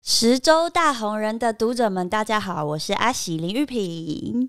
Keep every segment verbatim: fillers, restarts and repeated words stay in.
十周大红人的读者们，大家好，我是阿喜林玉萍。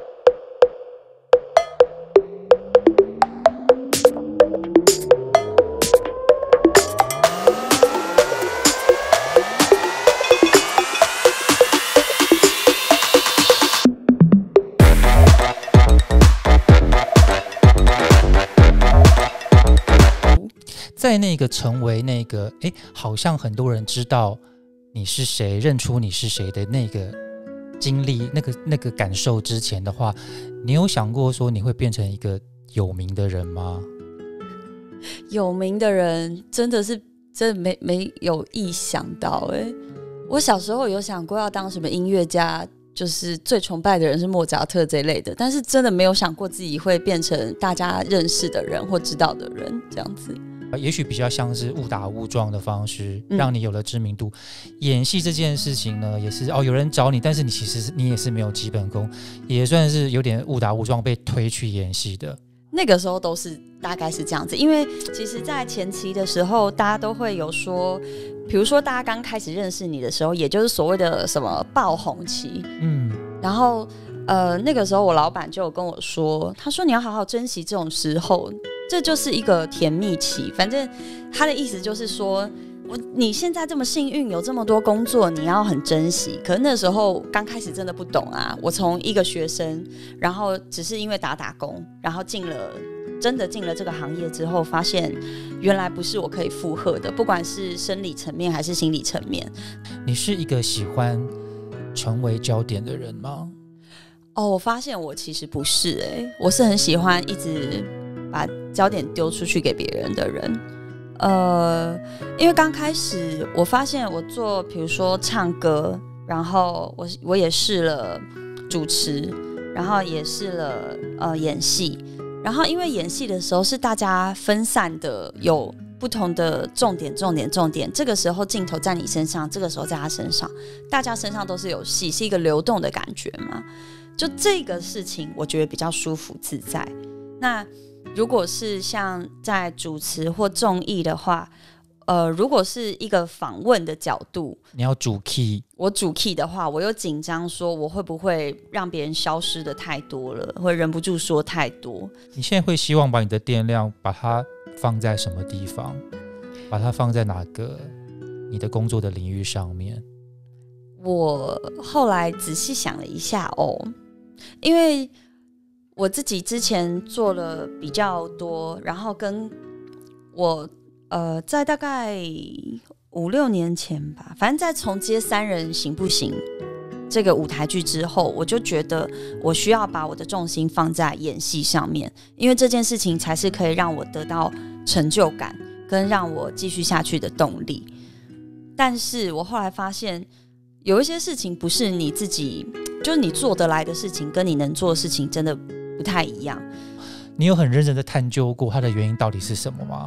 在那个成为那个哎，好像很多人知道你是谁，认出你是谁的那个经历，那个那个感受之前的话，你有想过说你会变成一个有名的人吗？ 有名的人真的是真的没没有意想到哎、欸，我小时候有想过要当什么音乐家，就是最崇拜的人是莫扎特这一类的，但是真的没有想过自己会变成大家认识的人或知道的人这样子。 也许比较像是误打误撞的方式，让你有了知名度。嗯、演戏这件事情呢，也是哦，有人找你，但是你其实你也是没有基本功，也算是有点误打误撞被推去演戏的。 那个时候都是大概是这样子，因为其实在前期的时候，大家都会有说，比如说大家刚开始认识你的时候，也就是所谓的什么爆红期，嗯，然后呃那个时候我老板就有跟我说，他说你要好好珍惜这种时候。这就是一个甜蜜期，反正他的意思就是说，我你现在这么幸运，有这么多工作，你要很珍惜。可是那时候刚开始真的不懂啊，我从一个学生，然后只是因为打打工，然后进了真的进了这个行业之后，发现原来不是我可以负荷的，不管是生理层面还是心理层面。 你是一个喜欢成为焦点的人吗？ 哦，我发现我其实不是哎、欸，我是很喜欢一直把焦点丢出去给别人的人，呃，因为刚开始我发现我做，比如说唱歌，然后我我也试了主持，然后也试了呃演戏，然后因为演戏的时候是大家分散的，有不同的重点，重点，重点。这个时候镜头在你身上，这个时候在他身上，大家身上都是有戏，是一个流动的感觉嘛。就这个事情，我觉得比较舒服自在。那如果是像在主持或综艺的话，呃，如果是一个访问的角度， 你要主 key， 我主 key 的话，我又紧张，说我会不会让别人消失的太多了，会忍不住说太多。 你现在会希望把你的电量把它放在什么地方？把它放在哪个你的工作的领域上面？ 我后来仔细想了一下哦，因为我自己之前做了比较多，然后跟我呃，在大概五六年前吧，反正在从接三人行不行这个舞台剧之后，我就觉得我需要把我的重心放在演戏上面，因为这件事情才是可以让我得到成就感，跟让我继续下去的动力。但是我后来发现，有一些事情不是你自己，就是你做得来的事情，跟你能做的事情真的不太一样。 你有很认真的探究过它的原因到底是什么吗？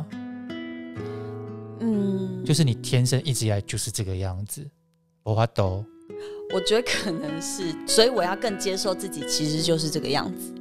嗯，就是你天生一直以来就是这个样子，没办法。 我觉得可能是，所以我要更接受自己其实就是这个样子。